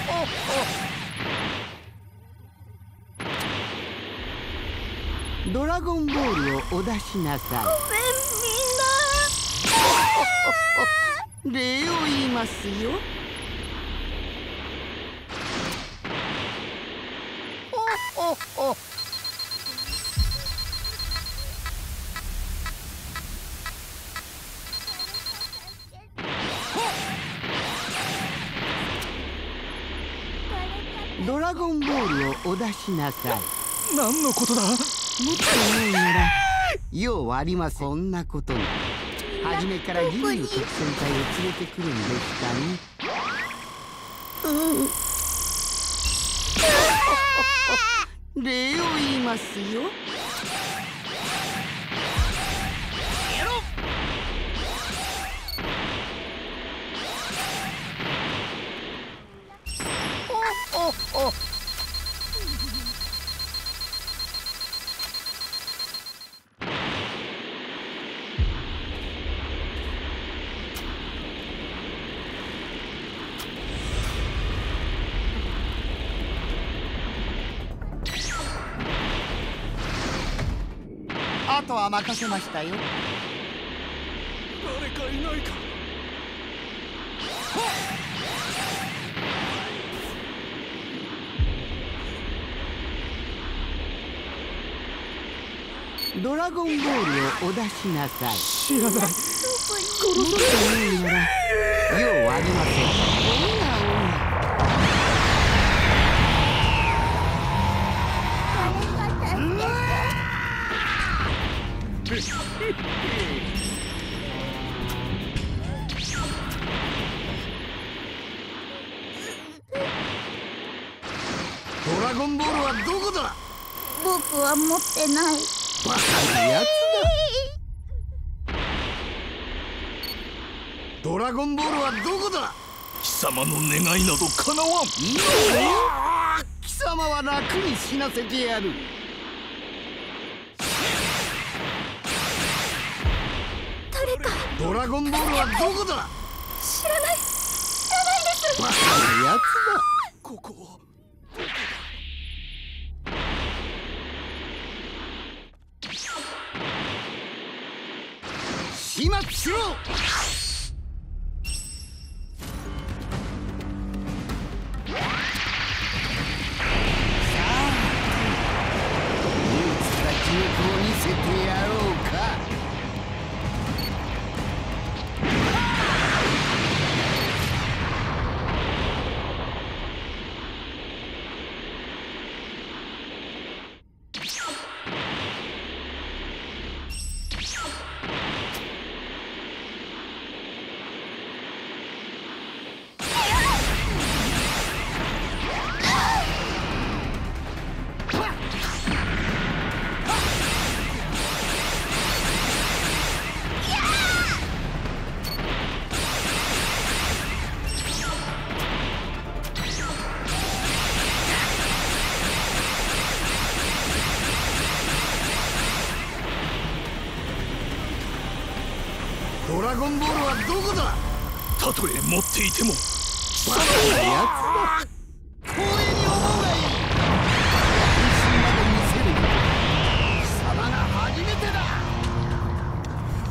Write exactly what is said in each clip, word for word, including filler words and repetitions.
ドラゴンボールをお出しなさい。 ごめんみんな。 礼を言いますよ。ほっほっほ。ドラゴンボールをお出しなさい。 何のことだ。 もっとないなら用はありません。そんなことに初めからギルの特戦隊を連れてくるんですかね。うん礼を言いますよ。おおあとは任せましたよ。 誰かいないか。 ドラゴンボールをお出しなさい。 知らない。 殺さないなら用はありません。おやドラゴンボールはどこだ。 僕は持ってない。 バカなやつだ。ドラゴンボールはどこだ。 貴様の願いなど叶わん。 いいよ。貴様は楽に死なせてやる。 誰か。 ドラゴンボールはどこだ。 知らない。知らないです。 バカなやつだ。 ここは始末しろ。記憶を見せてやろうか。ドラゴンボールはどこだ。 たとえ持っていてもバカなやつだ。光栄に思うがいい。一瞬まで見せる。貴様が初めてだ。ほ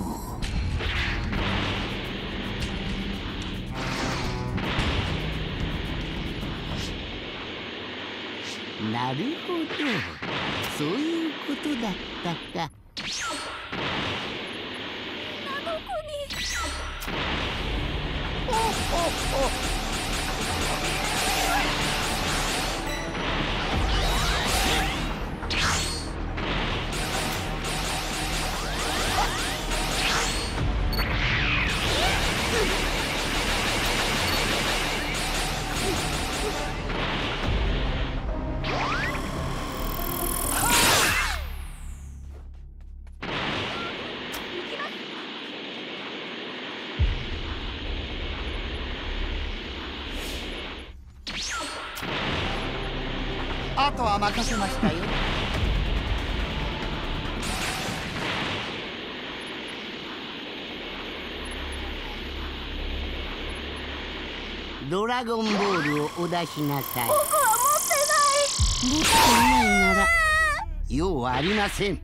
う。なるほど、そういうことだったか。おおお。あとは任せましたよ。 ドラゴンボールをお出しなさい。 僕は持ってない。 持っていないなら用はありません。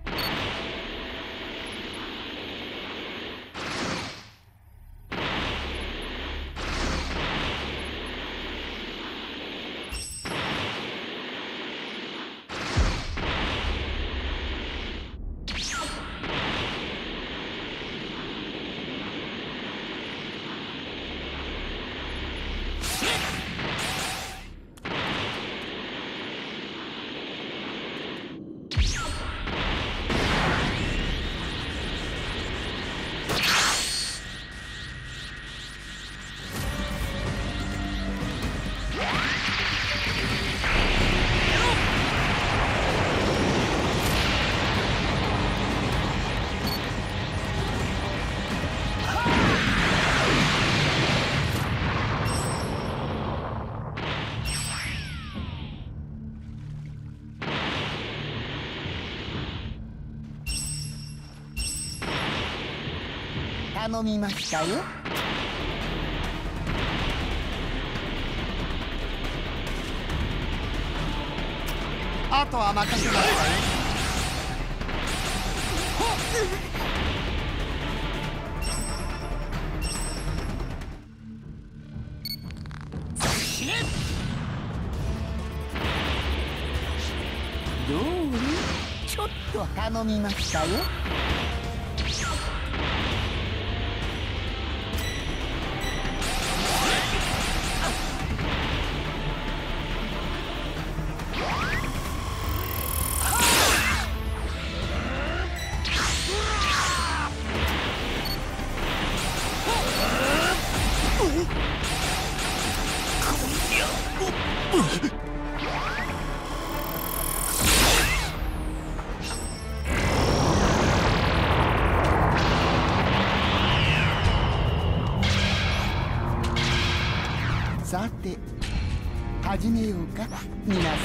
頼みましたよ。あとは任せますわよ。どうりちょっと頼みましたよ。さて始めようか皆さん。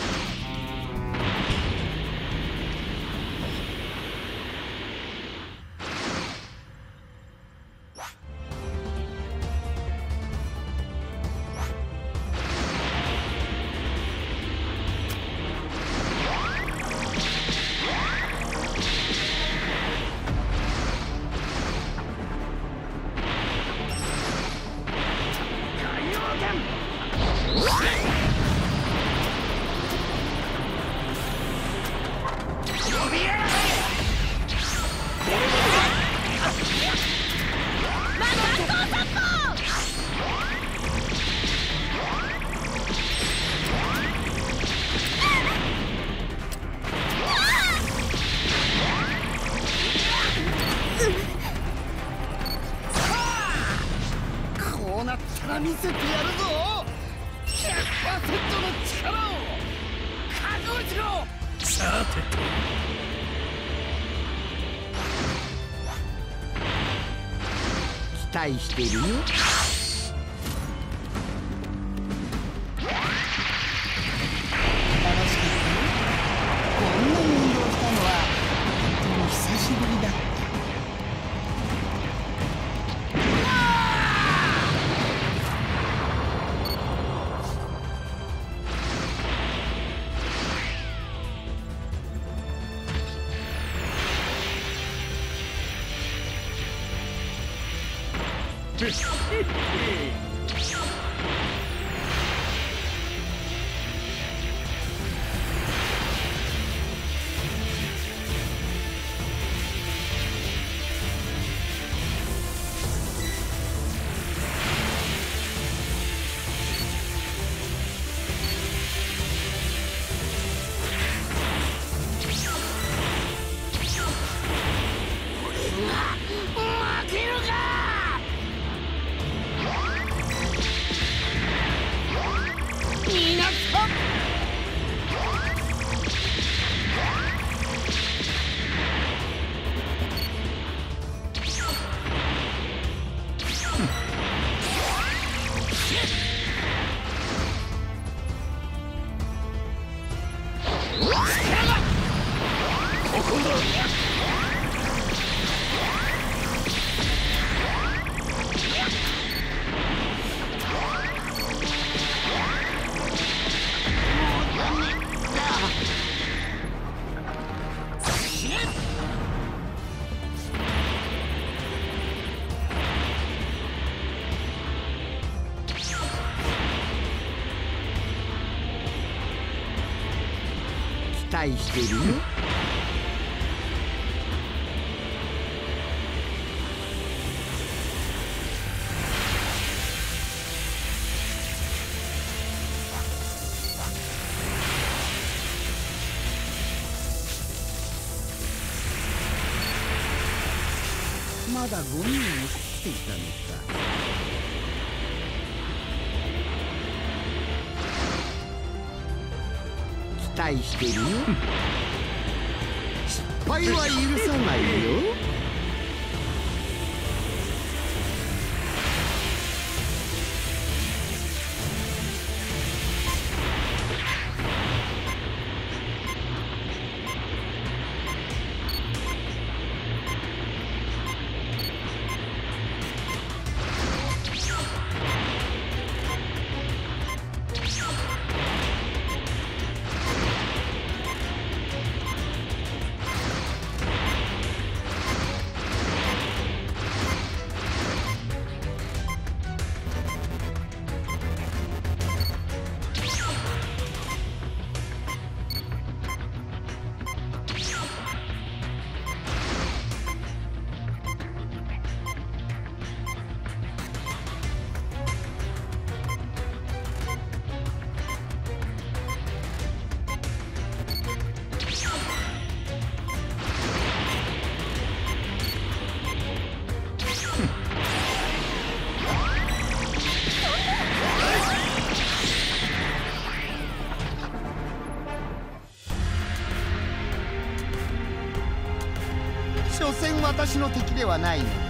こうなったら見せてやるぞ。 ひゃくパーセント の力を覚悟しろ。 さてと期待してるよ。楽しかったよ。こんなに運動したのは本当に久しぶりだった。負けるか。 待してるよ。まだごにんも来ていたのか。期待してるよ。失敗は許さないよ。所詮私の敵ではないの。